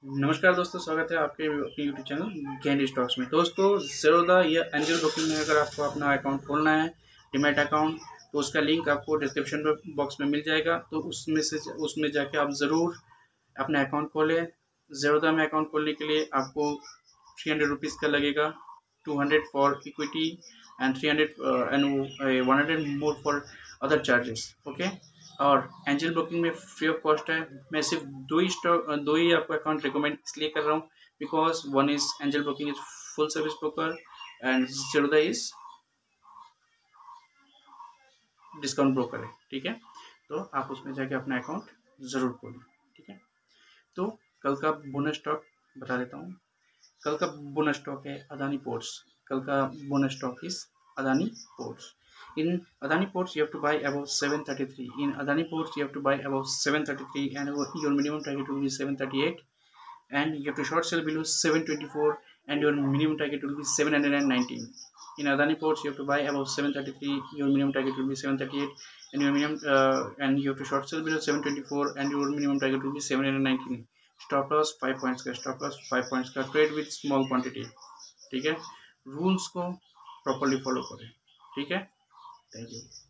नमस्कार दोस्तों, स्वागत है आपके अपने यूट्यूब चैनल गेंद स्टॉक्स में। दोस्तों, ज़ेरोधा या एंजल ब्रोकिंग में अगर आपको अपना अकाउंट खोलना है, डीमैट अकाउंट, तो उसका लिंक आपको डिस्क्रिप्शन बॉक्स में मिल जाएगा। तो उसमें जाके आप ज़रूर अपना अकाउंट खोलें। ज़ेरोधा में अकाउंट खोलने के लिए आपको 300 रुपीज़ का लगेगा, 200 for equity and 300 and 100 more for other charges. Okay. और एंजल ब्रोकिंग में फ्री ऑफ कॉस्ट है। मैं सिर्फ दो ही आपको अकाउंट रिकमेंड इसलिए कर रहा हूँ because one is Angel broking is full service broker and Zerodha is discount broker है। ठीक है, तो आप उसमें जाके अपना अकाउंट ज़रूर खोलें। ठीक है, तो कल का बोनस स्टॉक बता देता हूँ। कल का बोनस स्टॉक है अदानी पोर्ट्स। कल का bonus stock is Adani ports. In Adani Ports, you have to buy above 733. In Adani Ports, you have to buy above 733, and your minimum target will be 738. And you have to short sell below 724, and your minimum target will be 719. In Adani Ports, you have to buy above 733. Your minimum target will be 738, and you have to short sell below 724, and your minimum target will be 719. Stop loss 5 points का, stop loss 5 points का, trade with small quantity. ठीक है, rules को properly follow करें। ठीक है, thank you.